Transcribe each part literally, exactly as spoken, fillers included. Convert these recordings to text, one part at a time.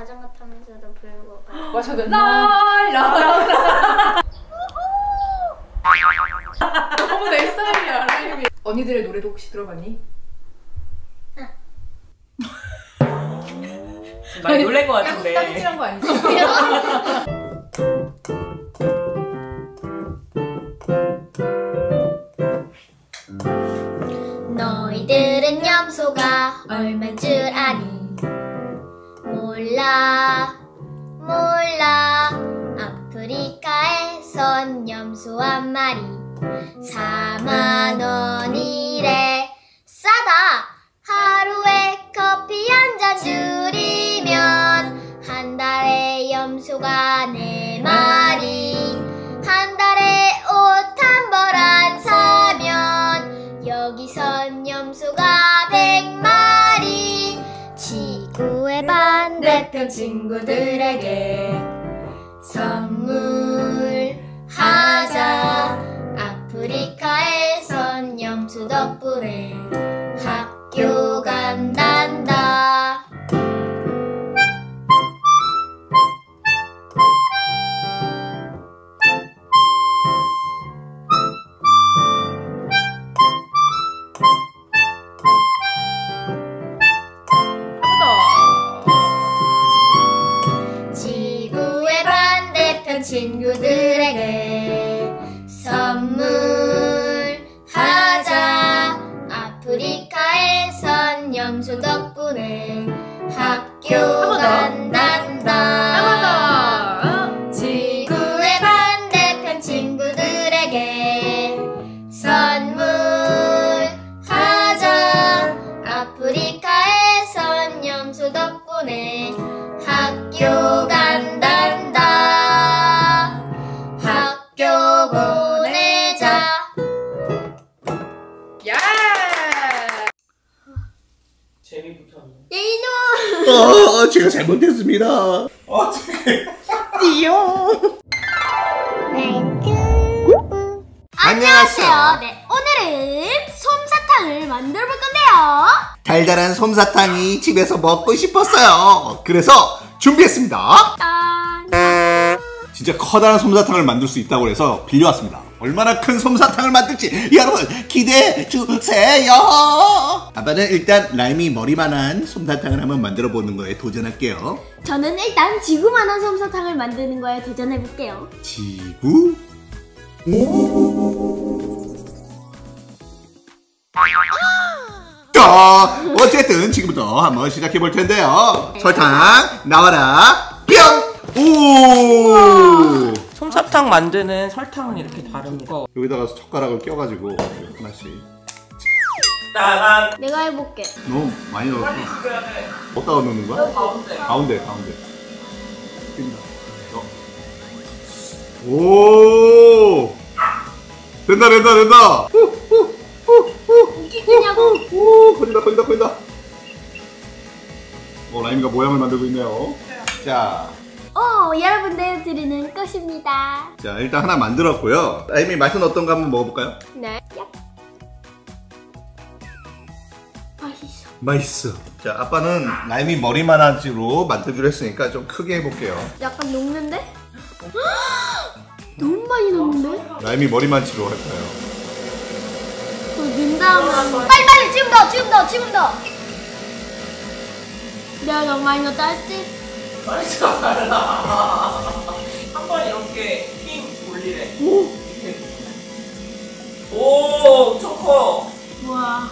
자전거 타면서도 불고 가요. 와 저거 라라라. 너무 내 스타일이야 라임이. 언니들의 노래도 혹시 들어봤니? 응. 많이 놀란 것 같은데. 딴짓한 거 아니지? 너희들은 염소가 얼마인 줄 아니? 몰라 몰라. 아프리카에선 염소 한 마리 사만 원이래. 싸다. 하루에 커피 한 잔 줄이면 한 달에 염소가 네 마리. 한 달에 옷 한 벌 안 사면 여기선 염소가 백 마리. 지구의 반대편 친구들에게 선물하자. 아프리카에선 염소 덕분에 학교 간단다. 지구의 반대편 친구들에게 선물하자. 아프리카에선 염소 덕분에 학교 간단다. 지구의 반대편 친구들에게 선물하자. 아프리카에선 염소 덕분에 학교 간단다. 학교 보내자. 야! 재미붙었네. 야 이놈! 어, 제가 잘못했습니다. 어떻게? 띠용. 안녕하세요. 네, 오늘은 솜사탕을 만들어 볼 건데요. 달달한 솜사탕이 집에서 먹고 싶었어요. 그래서 준비했습니다. 짠. 진짜 커다란 솜사탕을 만들 수 있다고 해서 빌려왔습니다. 얼마나 큰 솜사탕을 만들지 여러분 기대해 주세요. 아빠는 일단 라임이 머리만한 솜사탕을 한번 만들어 보는 거에 도전할게요. 저는 일단 지구만한 솜사탕을 만드는 거에 도전해 볼게요. 지구? 자, 어쨌든 지금부터 한번 시작해 볼 텐데요. 설탕 나와라. 뿅! 오! 솜사탕 만드는 설탕은 이렇게 다릅니다. 여기다가 젓가락을 껴가지고 하나씩. 따란. 내가 해볼게. 너무 많이 넣었어. 어디다가 넣는 거야? 가운데. 가운데, 가운데. 낀다. 어. 오! 된다, 된다, 된다. 웃기냐고? 오, 커진다, 커진다, 커진다. 어, 라임이가 모양을 만들고 있네요. 자. 오, 여러분들 드리는 것입니다. 자, 일단 하나 만들었고요. 라임이 맛은 어떤가 한번 먹어볼까요? 네. 야. 맛있어. 맛있어. 자, 아빠는 라임이 머리만한지로 만들기로 했으니까 좀 크게 해볼게요. 약간 녹는데? 너무 많이 녹는데? 라임이 머리만치로 할까요? 또 넣은 다음에 빨리 빨리 지금 넣어 지금 넣어 지금 넣어. 내가 너무 많이 넣었다 했지? 사이즈가 달라. 한번 이렇게 힘 올리래. 오! 오, 엄청 커. 우와.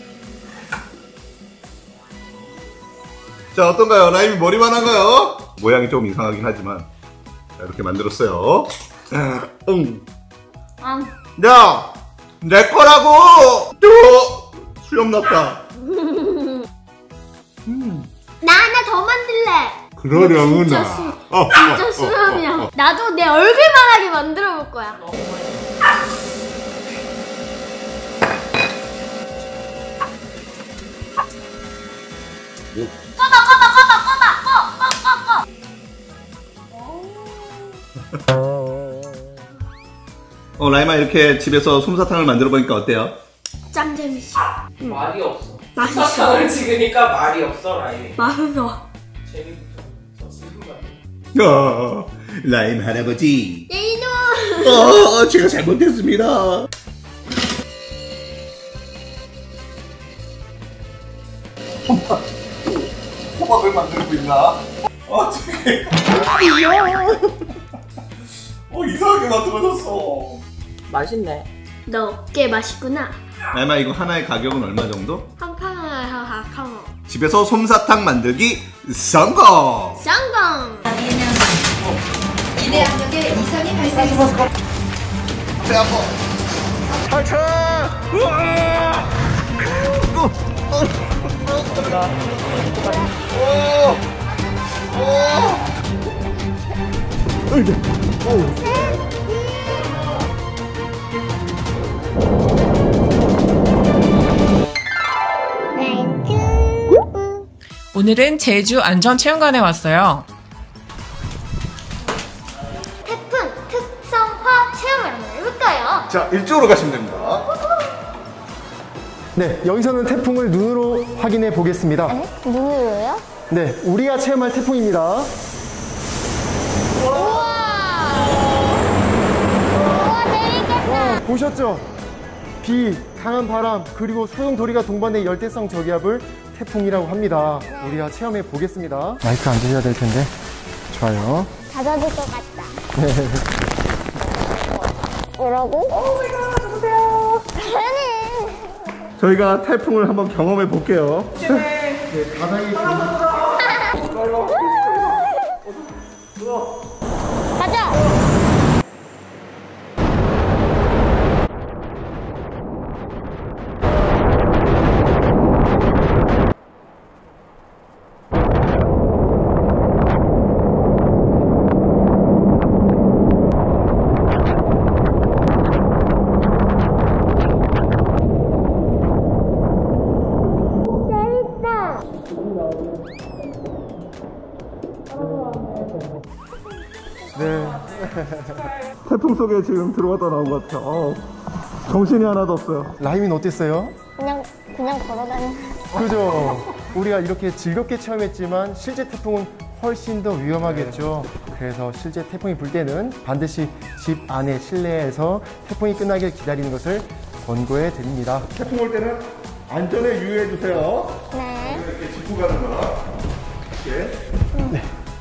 자, 어떤가요? 라임이 머리만한가요? 모양이 좀 이상하긴 하지만 자, 이렇게 만들었어요. 응. 아. 야! 내 거라고! 또! 수염 났다. 음. 나 하나 더 만들래. 그러려구나. 진짜 수, 어, 진짜 어, 수염이야. 어, 어, 어. 나도 내 얼굴만하게 만들어 볼 거야. 꺼봐 꺼봐 꺼봐 꺼봐 꺼 꺼 꺼 꺼. 어, 라임아 이렇게 집에서 솜사탕을 만들어 보니까 어때요? 짱 재밌어. 응. 말이 없어. 맛있어. 솜사탕을 찍으니까 말이 없어, 라임이. 맛있어. 재미붙었어. 어, 라임 할아버지. 예, 이놈. 어, 제가 잘못했습니다. 호박, 호박을 만들고 있나? 어떻게? 어, 이상하게 만들어졌어. 맛있네. 너 꽤 맛있구나. 라임아, 이거 하나의 가격은 얼마 정도? 한 판을 하하카모. 집에서 솜사탕 만들기 성공! 성공. 이내 압력에 이상이 발생했습니다. 배 아파. 탈출! 우와! 오늘은 제주 안전체험관에 왔어요. 태풍 특성화 체험을 한번 해볼까요? 자, 이쪽으로 가시면 됩니다. 네, 여기서는 태풍을 눈으로 확인해 보겠습니다. 네? 눈으로요? 네, 우리가 체험할 태풍입니다. 우와! 우와, 재밌겠다. 보셨죠? 비, 강한 바람, 그리고 소용돌이가 동반된 열대성 저기압을 태풍이라고 합니다. 우리가 체험해 보겠습니다. 마이크 안 드셔야 될 텐데. 좋아요. 닫아줄 것 같다. 뭐라고? 오 마이 갓, 누구세요? 아니. 저희가 태풍을 한번 경험해 볼게요. 네, 바닥에 가자. 네. 태풍 속에 지금 들어갔다 나온 것 같아요. 어, 정신이 하나도 없어요. 라임은 어땠어요? 그냥 그냥 걸어다니. 그죠? 우리가 이렇게 즐겁게 체험했지만 실제 태풍은 훨씬 더 위험하겠죠. 그래서 실제 태풍이 불 때는 반드시 집 안에 실내에서 태풍이 끝나길 기다리는 것을 권고해 드립니다. 태풍 올 때는 안전에 유의해 주세요. 네. 이렇게 짚고 가는 거. 이렇게.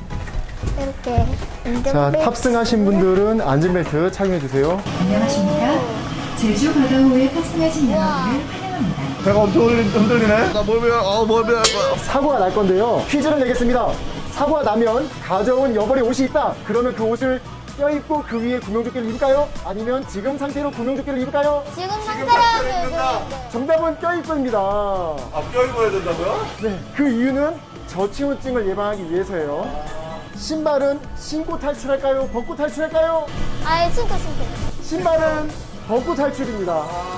이렇게. 자, 탑승하신 분들은 안전벨트 착용해 주세요. 안녕하십니까. 제주 바다호에 탑승하신 여러분을 환영합니다. 배가 엄청 흔들리네. 나 몰면, 어, 몰면. 사고가 날 건데요. 퀴즈를 내겠습니다. 사고가 나면 가져온 여벌의 옷이 있다. 그러면 그 옷을 껴입고 그 위에 구명조끼를 입을까요? 아니면 지금 상태로 구명조끼를 입을까요? 지금 상태라고. 정답은 껴입고입니다. 아, 껴입어야 된다고요? 네, 그 이유는 저치우증을 예방하기 위해서예요. 신발은 신고 탈출할까요? 벗고 탈출할까요? 아예 신고 신고. 신발은 벗고 탈출입니다.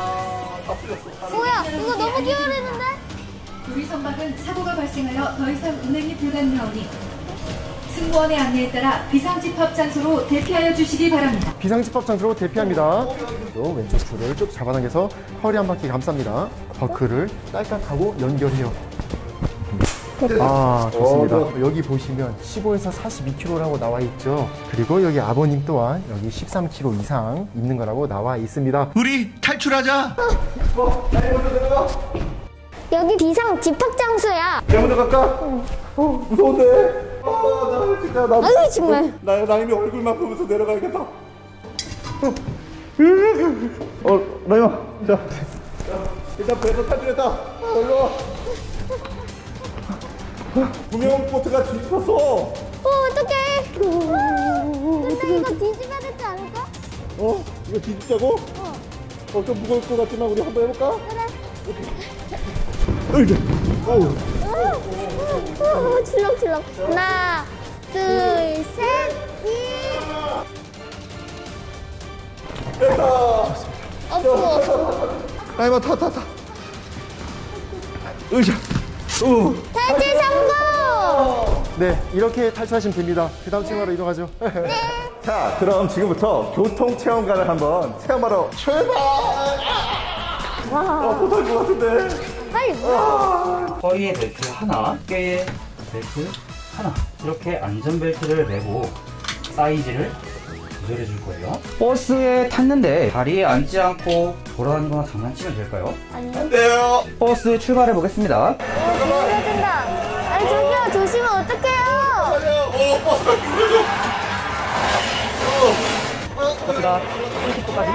뭐야? 이거 너무 기울이는데? 우리 선박은 사고가 발생하여 더 이상 운행이 불가능하오니 승무원의 안내에 따라 비상집합 장소로 대피하여 주시기 바랍니다. 비상집합 장소로 대피합니다. 또 왼쪽 줄을 쭉 잡아당겨서 허리 한 바퀴 감쌉니다. 버클을 딸깍하고 연결해요. 아, 좋습니다. 여기 보시면 십오에서 사십이 킬로그램라고 나와 있죠. 그리고 여기 아버님 또한 여기 십삼 킬로그램 이상 있는 거라고 나와 있습니다. 우리 탈출하자. 여기 비상 집합 장소야. 내가 먼저 갈까? 어, 무서운데. 어, 나 진짜 나. 아유 정말. 나 나임이 얼굴만 보면서 내려가야겠다. 어, 어 나임아, 자, 자, 일단 배에서 탈출했다. 일로 와. 구명보트가 뒤집혔어. 어 어떡해. 근데 이거 뒤집어야 되지 않을까? 어? 이거 뒤집자고? 어. 어, 좀 무거울 것 같지만 우리 한번 해볼까? 그래. 으이구. 어우. 어, 출렁출렁. 하나, 둘, 셋, 이. 됐다. 없어, 없어. 나임아, 타, 타, 타. 으쌰. 오. 탈출 성공! 네, 이렇게 탈출하시면 됩니다. 그 다음 체험하러 이동하죠. 자, 그럼 지금부터 교통체험관을 한번 체험하러 출발! 와, 어, 못할 것 같은데. 빨리 와. 허리에 벨트 하나, 꾀에 벨트 하나 이렇게 안전벨트를 매고 사이즈를 조절해 줄 거예요. 버스에 탔는데 다리에 앉지 않고 돌아다니거나 장난치면 될까요? 안 돼요. 버스 출발해 보겠습니다. 미끄러진다. 아니 저기요, 조심하면 어떡해요? 오, 버스가 미끄러져. 버스가 삼십 도까지.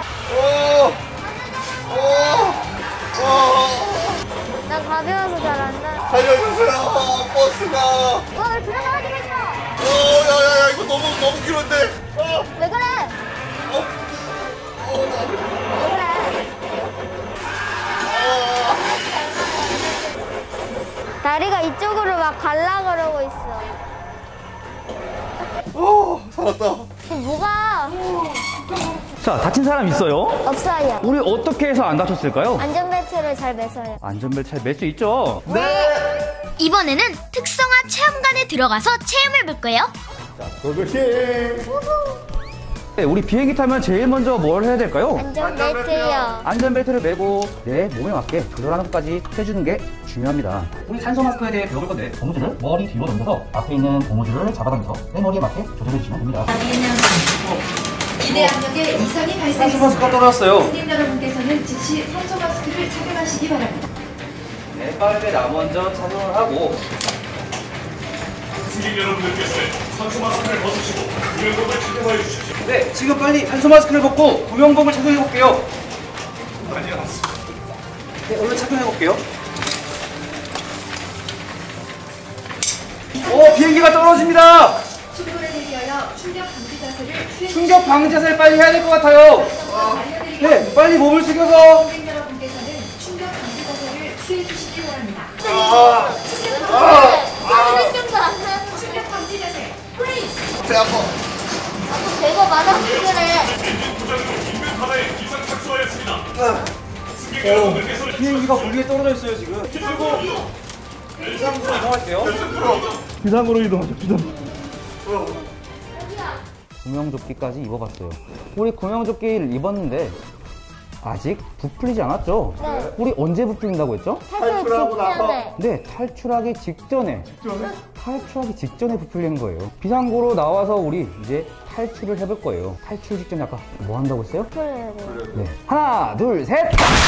오, 오, 오. 나 가벼워서 잘 안 나. 살려주세요, 버스가. 와, 왜 그런 거 하지 마시오? 오, 야야야, 이거 너무 너무 길은데. 어, 왜 그래? 어, 어, 나. 왜 그래? 다리가 이쪽으로 막 갈라 그러고 있어. 오, 살았다. 뭐가 자, 다친 사람 있어요? 없어요. 우리 어떻게 해서 안 다쳤을까요? 안전벨트를 잘 매서요. 안전벨트 잘 맬 수 있죠? 이번에는 특성화 체험관에 들어가서 체험을 볼 거예요. 네, 우리 비행기 타면 제일 먼저 뭘 해야 될까요? 안전벨트요. 안전벨트를 매고 내 몸에 맞게 조절하는 것까지 해주는 게 중요합니다. 우리 산소 마스크에 대해 배워볼 건데 고무줄을 머리 뒤로 넘겨서 앞에 있는 고무줄을 잡아당겨서 내 머리에 맞게 조절해 주시면 됩니다. 기대 압력에 이상이 산소 발생했습니다. 마스크가 떨어졌어요. 손님 여러분께서는 즉시 산소 마스크를 착용하시기 바랍니다. 네, 빠르게 나 먼저 착용을 하고 승객 여러분들께서 산소 마스크를 벗으시고 구명복을 착용하여 주십시오. 네, 지금 빨리 산소 마스크를 벗고 구명복을 착용해 볼게요. 많이 남았습니다. 네, 얼른 착용해 볼게요. 오, 비행기가 떨어집니다. 충돌을 대비하여 충격 방지 자세를 취해 충격 방지 자세를 빨리 해야 될 것 같아요. 네, 빨리 몸을 숙여서. 손님 여러분께서는 충격 방지 자세를 취해 주시기 바랍니다. 아, 충격도 안 하는 충격 방지 자세. 프리즈. 배 아파. 배가 많아서 그래. 엔진 부작으로 인근 바다에 기상 착수하였습니다. 승객 여러분들께서는 비행기가 물 위에 떨어져 있어요 지금. 그리고 비상구로 이동할게요. 비상으로 이동하죠. 비상. 구명조끼까지 입어봤어요. 우리 구명조끼를 입었는데 아직 부풀리지 않았죠? 네. 우리 언제 부풀린다고 했죠? 탈출하고 나서. 네, 탈출하기 직전에. 탈출하기 직전에 부풀리는 거예요. 비상구로 나와서 우리 이제 탈출을 해볼 거예요. 탈출 직전에 아까 뭐 한다고 했어요? 그래요. 네. 하나, 둘, 셋!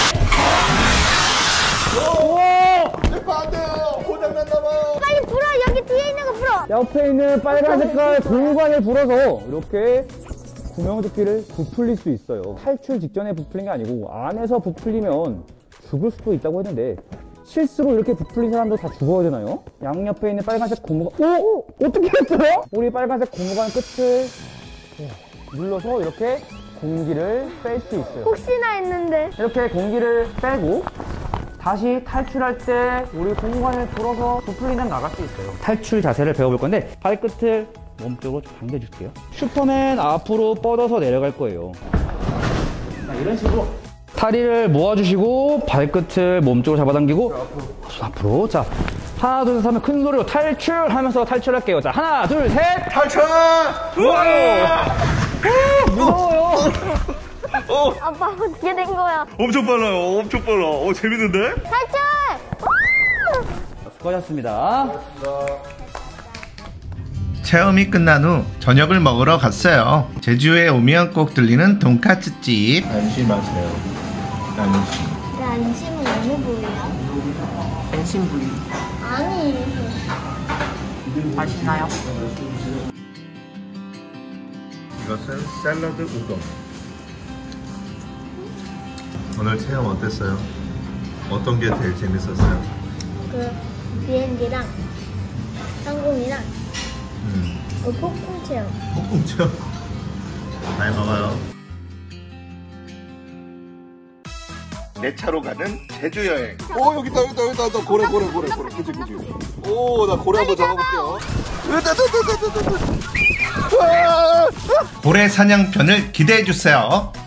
안 돼요. 고장났나봐요. 빨리 불어. 여기 뒤에 있는 거 불어. 옆에 있는 빨간 색깔 고무관을 불어서 이렇게 구명조끼를 부풀릴 수 있어요. 탈출 직전에 부풀린 게 아니고 안에서 부풀리면 죽을 수도 있다고 했는데 실수로 이렇게 부풀린 사람도 다 죽어야 되나요? 양옆에 있는 빨간색 고무관, 오! 어떻게 했어요? 우리 빨간색 고무관 끝을 눌러서 이렇게 공기를 뺄 수 있어요. 혹시나 했는데. 이렇게 공기를 빼고 다시 탈출할 때 우리 고무관을 불어서 부풀리면 나갈 수 있어요. 탈출 자세를 배워볼 건데 발끝을 몸쪽으로 좀 당겨줄게요. 슈퍼맨 앞으로 뻗어서 내려갈 거예요. 자, 이런 식으로 다리를 모아주시고 발끝을 몸쪽으로 잡아당기고 앞으로. 앞으로. 자, 하나 둘 셋 하면 큰 소리로 탈출하면서 탈출할게요. 자, 하나 둘 셋 탈출! 우와! 무서워요. 어, 아빠 어떻게 된 거야? 엄청 빨라요. 엄청 빨라. 어, 재밌는데? 탈출! 수고하셨습니다. 체험이 끝난 후 저녁을 먹으러 갔어요. 제주에 오면 꼭 들리는 돈까스 집. 안심하세요. 안심. 내 안심은 어느 부위야? 안심 부위. 아니. 맛있나요? 이것은 샐러드 우동. 오늘 체험 어땠어요? 어떤 게 제일 재밌었어요? 그 비행기랑 항공이랑 음, 그 폭풍 체험. 폭풍 체험. 잘 먹어요. 내 차로 가는 제주 여행. 오, 여기 있다, 여기 있다, 여기 있다, 여기 고래, 고래, 고래, 고래. 그치, 그치. 오, 나 고래 한번 잡아볼게요. 고래 사냥편을 기대해주세요.